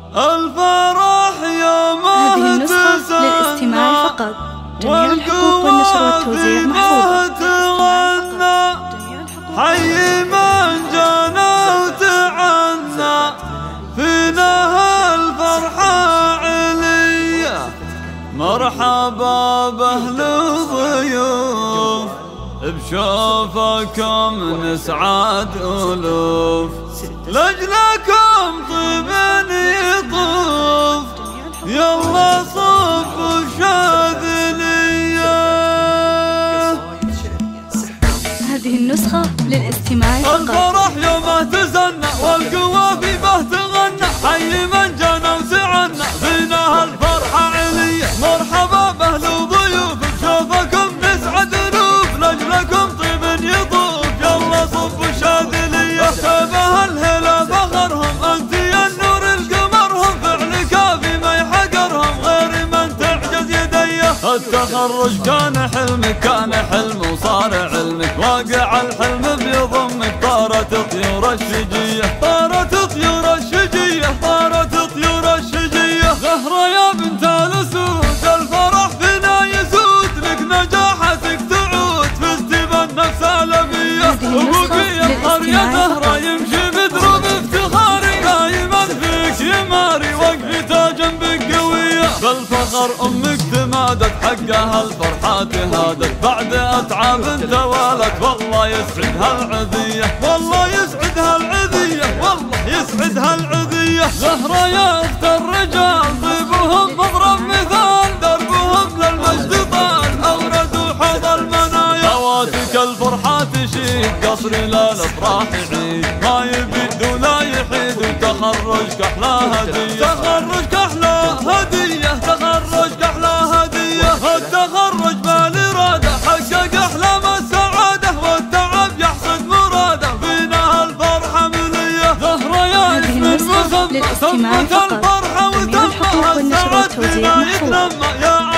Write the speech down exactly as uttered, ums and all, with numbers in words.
الفرح يوم هذه النسخة للاستماع فقط. جميع الحقوق والنشر والتوزيع محفوظة. حي من جانا وتعنى فينا الفرحة عليا، مرحبا بأهل الضيوف بشوفكم نسعد ألوف، لأجلكم طيب يطوف يلا صف الشاذلية. هذه النسخة للاستماع فقط. الفرح يومه تزنى والقوى في به تغنى، حي من جانا وتعنى فينا الفرحة عليا، مرحبا بأهل ضيوف بشوفكم نسعد ألوف، لأجلكم طيب يطوف يلا صف الشاذلية. شبه الهلا فخرهم أنت يا النور القمرهم، فعلك في ما يحقرهم غير من تعجز يديه. التخرج كان حلمك كان حلم وصار علمك، واقع الحلم بيضمك طارت طيور الشجية، طارت طيور الشجية، طارت طيور الشجية. زهرة يا بنت الأسود الفرح فينا يسود، لك نجاحتك تعود فزتي بالنفس الأبية. أبوك يفخر يا زهرة يمشي بدروب افتخاري، دايما فيك يماري وقفته جنبك قوية. بالفخر أمك تمادت حقها الفرحات هادت، بعد أتعاب توالت والله يسعدها العذية، والله يسعدها العذية، والله يسعدها العذية. زهرة يا أخت الرجال طيبهم مضرب مثال، دربهم للمجد طال أوردوا حوض المنايا. هواتك الفرحة تشيد قصري للأفراح عيد، ما يبيد ولا يحيد وتخرجك أحلى هدية، تخرجك أحلى هدية، تخرجك أحلى هدية. التخرج بالإرادة حقق أحلام السعادة، والتعب يحصد مراده فينا الفرحة ملية. زهرة يا اسم المسمى ثبت الفرحة وتمها، السعد فينا يتنمى يا